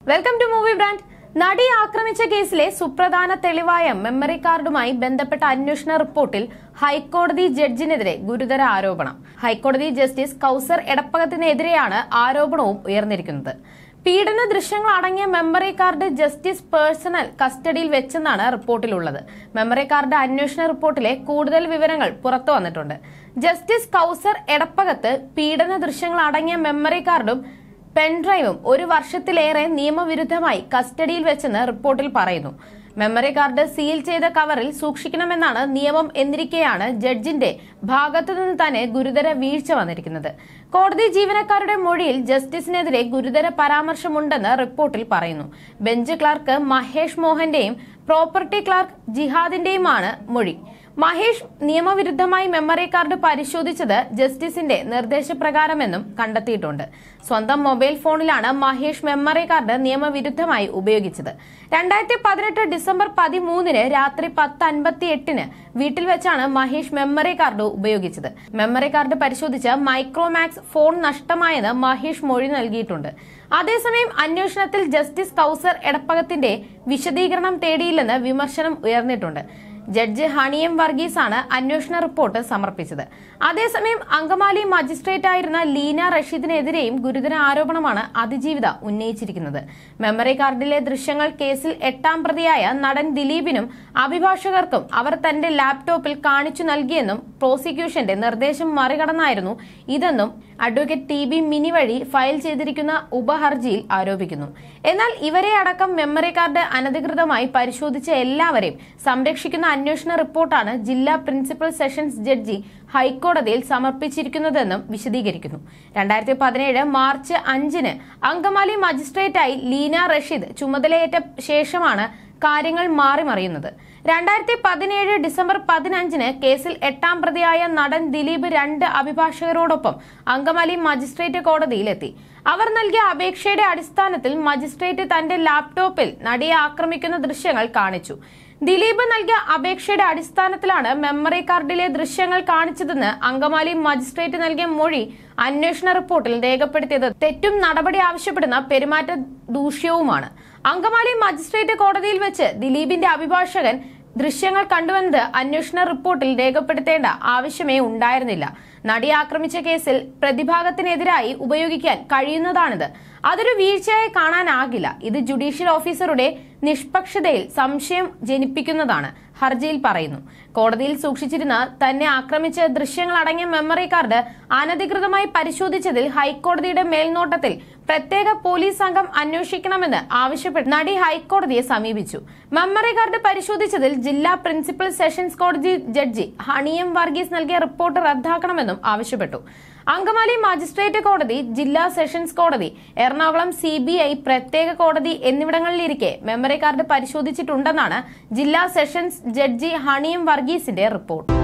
Welcome to movie brand. നടി ആക്രമിച്ച കേസിലെ സുപ്രധാന തെളിവായ മെമ്മറി കാർഡുമായി ബന്ധപ്പെട്ട അന്വേഷണ റിപ്പോർട്ടിൽ ഹൈക്കോടതി ജഡ്ജിനെതിരെ ഗുരുതര ആരോപണം. ഹൈക്കോടതി ജസ്റ്റിസ് കൌസർ എടപ്പകത്തിനെതിരെയാണ് ആരോപണവും ഉയർന്നിരിക്കുന്നത്. പീഡന ദൃശ്യങ്ങൾ അടങ്ങിയ മെമ്മറി കാർഡ് ജസ്റ്റിസ് പേഴ്സണൽ കസ്റ്റഡിയിൽ വെച്ചെന്നാണ് റിപ്പോർട്ടിലുള്ളത്. മെമ്മറി കാർഡ് അന്വേഷണ റിപ്പോർട്ടിലെ കൂടുതൽ വിവരങ്ങൾ പുറത്തു വന്നിട്ടുണ്ട്. ജസ്റ്റിസ് കൌസർ എടപ്പകത്ത് പീഡന ദൃശ്യങ്ങൾ അടങ്ങിയ മെമ്മറി കാർഡും പെൻഡ്രൈവും 1 വർഷത്തിലേറെ നിയമവിരുദ്ധമായി കസ്റ്റഡിയിൽ വെച്ചെന്ന് റിപ്പോർട്ടിൽ പറയുന്നു. മെമ്മറി കാർഡ് സീൽ ചെയ്ത കവറിൽ സൂക്ഷിക്കണമെന്നാണ് നിയമം എന്നിരിക്കെയാണ് ജഡ്ജിന്റെ ഭാഗത്തുനിന്ന് തന്നെ ഗുരുതര വീഴ്ച വന്നിരിക്കുന്നത്. കോടതി ജീവനക്കാരുടെ മൊഴിയിൽ ജസ്റ്റിസിനെതിരെ ഗുരുതര പരാമർശമുണ്ടെന്ന് റിപ്പോർട്ടിൽ പറയുന്നു. ബെഞ്ച് ക്ലർക്ക് മഹേഷ് മോഹന്റെയും പ്രോപ്പർട്ടി ക്ലർക്ക് ജിഹാദിന്റെയുമാണ് മൊഴി. മഹേഷ് നിയമവിരുദ്ധമായി മെമ്മറി കാർഡ് പരിശോധിച്ചത് ജസ്റ്റിസിന്റെ നിർദ്ദേശപ്രകാരമെന്നും കണ്ടെത്തിയിട്ടുണ്ട്. സ്വന്തം മൊബൈൽ ഫോണിലാണ് മഹേഷ് മെമ്മറി കാർഡ് നിയമവിരുദ്ധമായി ഉപയോഗിച്ചത്. 2018 ഡിസംബർ 13 രാത്രി 10:58 വീട്ടിൽ വെച്ചാണ് മഹേഷ് മെമ്മറി കാർഡ് ഉപയോഗിച്ചത്. മെമ്മറി കാർഡ് പരിശോധിച്ച് മൈക്രോമാക്സ് ഫോൺ നഷ്ടമായെന്ന് മഹേഷ് മൊഴി നൽകിയിട്ടുണ്ട്. അതേസമയം അന്വേഷണത്തിൽ ജസ്റ്റിസ് കൌസർ എടപ്പകത്തിന്റെ വിശദീകരണം തേടിയില്ലെന്ന് വിമർശനം ഉയർന്നിട്ടുണ്ട്. ജഡ്ജി ഹണിയം വർഗീസ് ആണ് അന്വേഷണ റിപ്പോർട്ട് സമർപ്പിച്ചത്. അതേസമയം അങ്കമാലി മജിസ്ട്രേറ്റ് ആയിരുന്ന ലീന റഷീദിനെതിരെയും ഗുരുതര ആരോപണമാണ് അതിജീവിത ഉന്നയിച്ചിരിക്കുന്നത്. മെമ്മറി കാർഡിലെ ദൃശ്യങ്ങൾ കേസിൽ 8ാം പ്രതിയായ നടൻ ദിലീപിനും അഭിഭാഷകർക്കും അവർ തന്റെ ലാപ്ടോപ്പിൽ കാണിച്ചു നൽകിയെന്നും പ്രോസിക്യൂഷന്റെ നിർദ്ദേശം മറികടന്നായിരുന്നു ഇതെന്നും അഡ്വക്കേറ്റ് TB മിനി വഴി ഫയൽ ചെയ്തിരിക്കുന്ന ഉപഹർജിയിൽ ആരോപിക്കുന്നു. എന്നാൽ ഇവരെ അടക്കം മെമ്മറി കാർഡ് അനധികൃതമായി പരിശോധിച്ച എല്ലാവരെയും സംരക്ഷിക്കുന്ന അന്വേഷണ റിപ്പോർട്ടാണ് ജില്ലാ പ്രിൻസിപ്പൽ സെഷൻസ് ജഡ്ജി ഹൈക്കോടതിയിൽ സമർപ്പിച്ചിരിക്കുന്നതെന്നും വിശദീകരിക്കുന്നു. 2017 മാർച്ച് 5 അങ്കമാലി മജിസ്ട്രേറ്റായി ലീന റഷീദ് ചുമതലയേറ്റ ശേഷമാണ് കാര്യങ്ങൾ മാറിമറിയുന്നത്. 2017 ഡിസംബർ 15 കേസിൽ 8ാം പ്രതിയായ നടൻ ദിലീപ് 2 അഭിഭാഷകരോടൊപ്പം അങ്കമാലി മജിസ്ട്രേറ്റ് കോടതിയിലെത്തി. അവർ നൽകിയ അപേക്ഷയുടെ അടിസ്ഥാനത്തിൽ മജിസ്ട്രേറ്റ് തന്റെ ലാപ്ടോപ്പിൽ നടിയെ ആക്രമിക്കുന്ന ദൃശ്യങ്ങൾ കാണിച്ചു. ദിലീപ് നൽകിയ അപേക്ഷയുടെ അടിസ്ഥാനത്തിലാണ് മെമ്മറി കാർഡിലെ ദൃശ്യങ്ങൾ കാണിച്ചതെന്ന് അങ്കമാലി മജിസ്ട്രേറ്റ് നൽകിയ മൊഴി അന്വേഷണ റിപ്പോർട്ടിൽ രേഖപ്പെടുത്തിയത് തെറ്റും നടപടി ആവശ്യപ്പെടുന്ന പെരുമാറ്റ ദൂഷ്യവുമാണ്. അങ്കമാലി മജിസ്ട്രേറ്റ് കോടതിയിൽ വെച്ച് ദിലീപിന്റെ അഭിഭാഷകൻ ദൃശ്യങ്ങൾ കണ്ടുവെന്നത് അന്വേഷണ റിപ്പോർട്ടിൽ രേഖപ്പെടുത്തേണ്ട ആവശ്യമേ ഉണ്ടായിരുന്നില്ല. നടിയെ ആക്രമിച്ച കേസിൽ പ്രതിഭാഗത്തിനെതിരായി ഉപയോഗിക്കാൻ കഴിയുന്നതാണിത്. അതൊരു വീഴ്ചയായി കാണാനാകില്ല. ഇത് ജുഡീഷ്യൽ ഓഫീസറുടെ നിഷ്പക്ഷതയിൽ സംശയം ജനിപ്പിക്കുന്നതാണ്, ഹർജിയിൽ പറയുന്നു. കോടതിയിൽ സൂക്ഷിച്ചിരുന്ന തന്നെ ആക്രമിച്ച ദൃശ്യങ്ങൾ അടങ്ങിയ മെമ്മറി കാർഡ് അനധികൃതമായി പരിശോധിച്ചതിൽ ഹൈക്കോടതിയുടെ മേൽനോട്ടത്തിൽ പ്രത്യേക പോലീസ് സംഘം അന്വേഷിക്കണമെന്ന് ആവശ്യപ്പെട്ട് നടി ഹൈക്കോടതിയെ സമീപിച്ചു. മെമ്മറി കാർഡ് പരിശോധിച്ചതിൽ ജില്ലാ പ്രിൻസിപ്പൽ സെഷൻസ് കോടതി ജഡ്ജി ഹണിയം വർഗീസ് നൽകിയ റിപ്പോർട്ട് റദ്ദാക്കണമെന്നും ആവശ്യപ്പെട്ടു. അങ്കമാലി മജിസ്ട്രേറ്റ് കോടതി, ജില്ലാ സെഷൻസ് കോടതി, എറണാകുളം CBI പ്രത്യേക കോടതി എന്നിവിടങ്ങളിലിരിക്കെ മെമ്മറി കാർഡ് പരിശോധിച്ചിട്ടുണ്ടെന്നാണ് ജില്ലാ സെഷൻസ് ജഡ്ജി ഹണിയം വർഗീസിന്റെ റിപ്പോർട്ട്.